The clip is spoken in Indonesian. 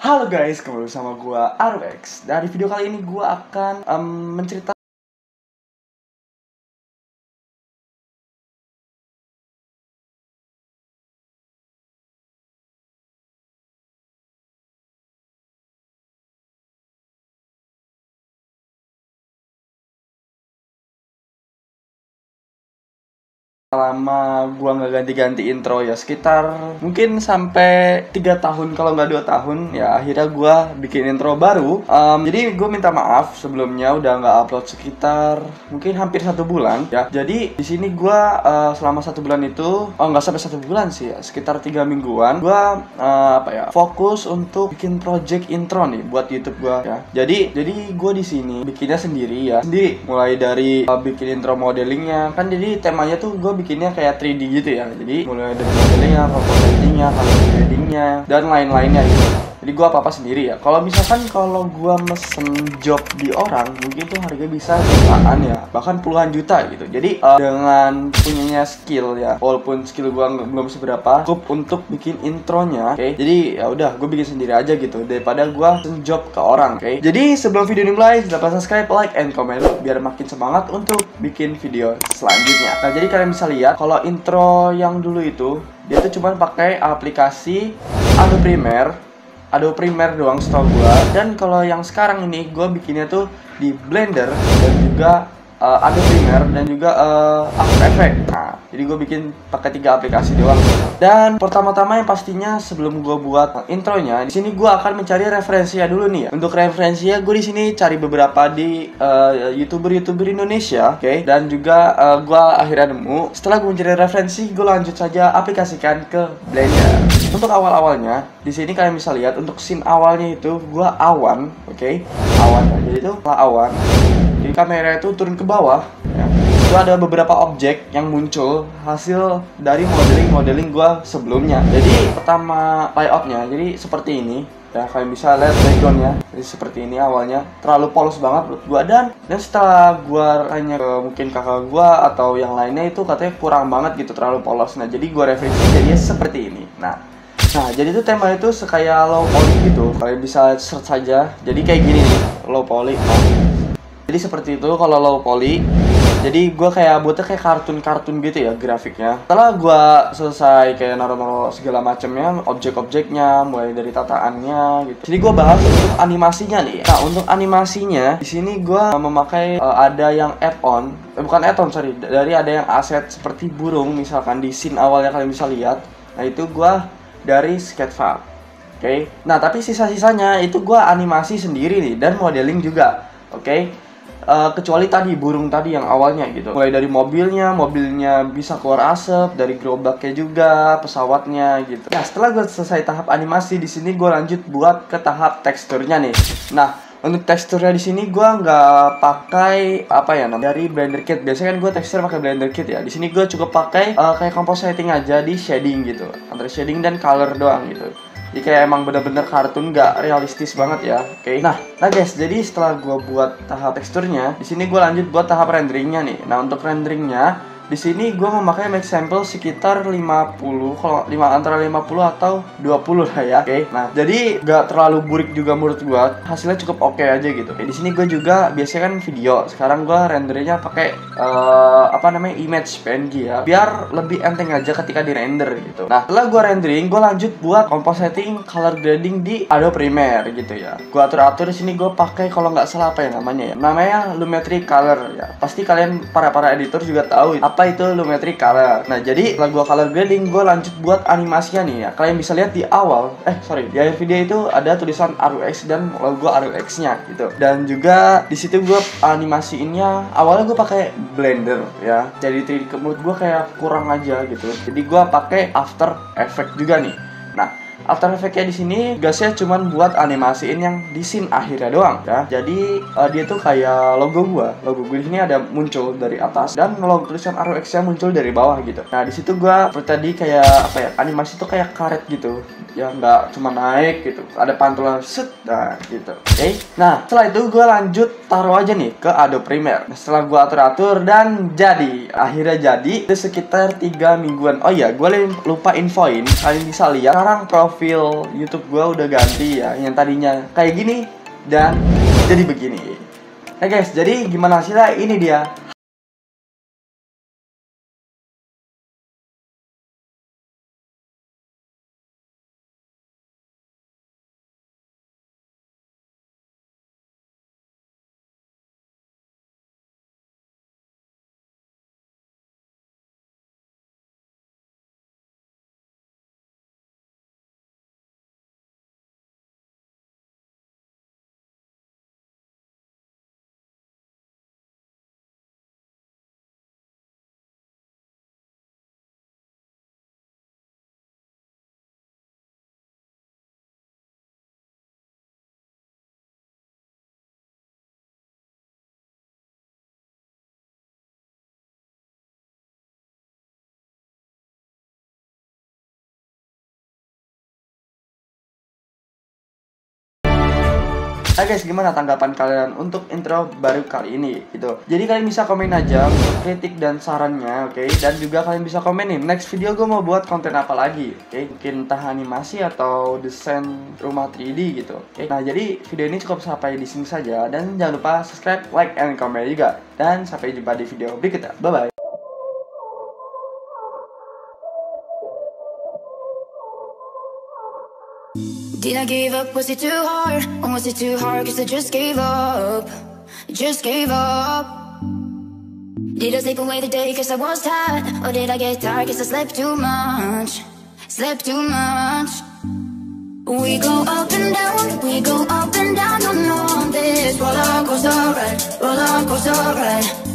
Halo guys, kembali bersama gua Arwex. Dari video kali ini gua akan menceritakan lama gua nggak ganti-ganti intro ya, sekitar mungkin sampai 3 tahun kalau nggak 2 tahun ya. Akhirnya gua bikin intro baru. Jadi gue minta maaf sebelumnya udah nggak upload sekitar mungkin hampir 1 bulan ya. Jadi di sini gua selama 1 bulan itu nggak sampai 1 bulan sih ya, sekitar 3 mingguan gua fokus untuk bikin project intro nih buat YouTube gua ya. Jadi gue di sini bikinnya sendiri ya, sendiri mulai dari bikin intro modelingnya kan. Jadi temanya tuh gue bikinnya kayak 3D gitu ya. Jadi mulai dari modelingnya, compositingnya, color gradingnya, dan lain-lainnya gitu. Jadi gue apa-apa sendiri ya. Kalau misalkan kalau gue mesen job di orang, mungkin tuh harga bisa jutaan ya, bahkan puluhan juta gitu. Jadi dengan punyanya skill ya, walaupun skill gue belum seberapa, cukup untuk bikin intronya, oke. Jadi ya udah, gue bikin sendiri aja gitu daripada gue mesen job ke orang, oke. Jadi sebelum video ini mulai, jangan lupa subscribe, like, and comment biar makin semangat untuk bikin video selanjutnya. Nah, jadi kalian bisa lihat kalau intro yang dulu itu dia tuh cuma pakai aplikasi Adobe Premiere doang setahu gua. Dan kalau yang sekarang ini gua bikinnya tuh di Blender dan juga Adobe Premiere dan juga After Effects. Nah, jadi gue bikin pakai 3 aplikasi doang. Dan pertama-tama yang pastinya sebelum gue buat intronya, di sini gue akan mencari referensinya dulu nih ya. Untuk referensinya gue di sini cari beberapa di YouTuber Indonesia, oke. Dan juga gue akhirnya nemu. Setelah gue mencari referensi, gue lanjut saja aplikasikan ke Blender. Untuk awal-awalnya, di sini kalian bisa lihat untuk scene awalnya itu gue awan, oke. Awan, jadi itu awan. Jadi kamera itu turun ke bawah ya. Itu ada beberapa objek yang muncul hasil dari modeling gua sebelumnya. Jadi pertama layoutnya jadi seperti ini ya, kalian bisa lihat backgroundnya. Jadi seperti ini awalnya, terlalu polos banget menurut gua. Dan setelah gua tanya ke mungkin kakak gua atau yang lainnya, itu katanya kurang banget gitu, terlalu polos. Nah, jadi gua revisi jadinya seperti ini. Nah, jadi itu tema itu kayak low poly gitu. Kalian bisa search saja. Jadi kayak gini nih, low poly. Jadi seperti itu kalau low poly. Jadi gue kayak buatnya kayak kartun-kartun gitu ya grafiknya. Setelah gue selesai kayak naruh-naruh segala macamnya, objek-objeknya, mulai dari tataannya gitu. Jadi gue bahas untuk animasinya nih. Nah, untuk animasinya di sini gue memakai ada yang add-on, dari ada yang aset seperti burung misalkan di scene awalnya kalian bisa lihat. Nah, itu gue dari Sketchfab. Oke. Nah, tapi sisa-sisanya itu gue animasi sendiri nih dan modeling juga. Oke. Kecuali tadi burung tadi yang awalnya gitu, mulai dari mobilnya bisa keluar asap, dari gerobaknya juga, pesawatnya gitu. Nah, setelah gue selesai tahap animasi, di sini gue lanjut buat ke tahap teksturnya nih. Nah, untuk teksturnya di sini gue nggak pakai dari Blender Kit. Biasanya kan gue tekstur pakai Blender Kit ya. Di sini gue cukup pakai kayak compositing aja di shading gitu, antara shading dan color doang gitu. Jadi kayak emang bener-bener kartun, nggak realistis banget ya, oke. Nah guys, jadi setelah gue buat tahap teksturnya, di sini gue lanjut buat tahap renderingnya nih. Nah, untuk renderingnya di sini gue memakai max sample sekitar 50, antara 50 atau 20 lah ya, oke. Nah, jadi nggak terlalu burik juga menurut gue, hasilnya cukup oke aja gitu. Di sini gue juga biasanya kan video, sekarang gue rendernya pakai image PNG ya, biar lebih enteng aja ketika di render gitu. Nah, setelah gue rendering, gue lanjut buat compositing, color grading di Adobe Premiere gitu ya. Gue atur di sini, gue pakai kalau nggak salah namanya Lumetri Color ya. Pasti kalian para editor juga tahu apa itu Lumetri Color. Nah, jadi setelah gue color grading, gue lanjut buat animasinya nih ya. Kalian bisa lihat di awal, di akhir video itu ada tulisan RWX dan logo RWX-nya gitu. Dan juga di situ gue animasiinnya awalnya gue pakai Blender ya. Jadi 3D menurut gue kayak kurang aja gitu. Jadi gue pakai After Effects juga nih. Nah, After Effects-nya di sini gasnya cuman buat animasiin yang di scene akhirnya doang ya. Jadi dia tuh kayak logo gue di sini ada muncul dari atas dan logo tulisan RWX-nya muncul dari bawah gitu. Nah, di situ gue tadi kayak animasi tuh kayak karet gitu. ya, nggak cuma naik gitu, ada pantulan set, nah gitu. Oke. Nah setelah itu gue lanjut taruh aja nih ke Adobe Premiere. Nah, setelah gue atur-atur dan jadi, akhirnya jadi itu sekitar 3 mingguan. Oh iya, gue lupa infoin, kalian bisa lihat sekarang profil YouTube gue udah ganti ya, yang tadinya kayak gini dan jadi begini. Nah guys, jadi gimana hasilnya? Ini dia. Nah guys, gimana tanggapan kalian untuk intro baru kali ini gitu. Jadi kalian bisa komen aja kritik dan sarannya, oke. Dan juga kalian bisa komen nih, next video gue mau buat konten apa lagi, oke. Mungkin entah animasi atau desain rumah 3D gitu, oke. Nah jadi video ini cukup sampai di sini saja. Dan jangan lupa subscribe, like, and comment juga. Dan sampai jumpa di video berikutnya. Bye-bye. Did I give up? Was it too hard? Or was it too hard cause I just gave up? Just gave up. Did I sleep away the day cause I was tired? Or did I get tired cause I slept too much? Slept too much. We go up and down, we go up and down on this roller coaster ride, roller coaster ride.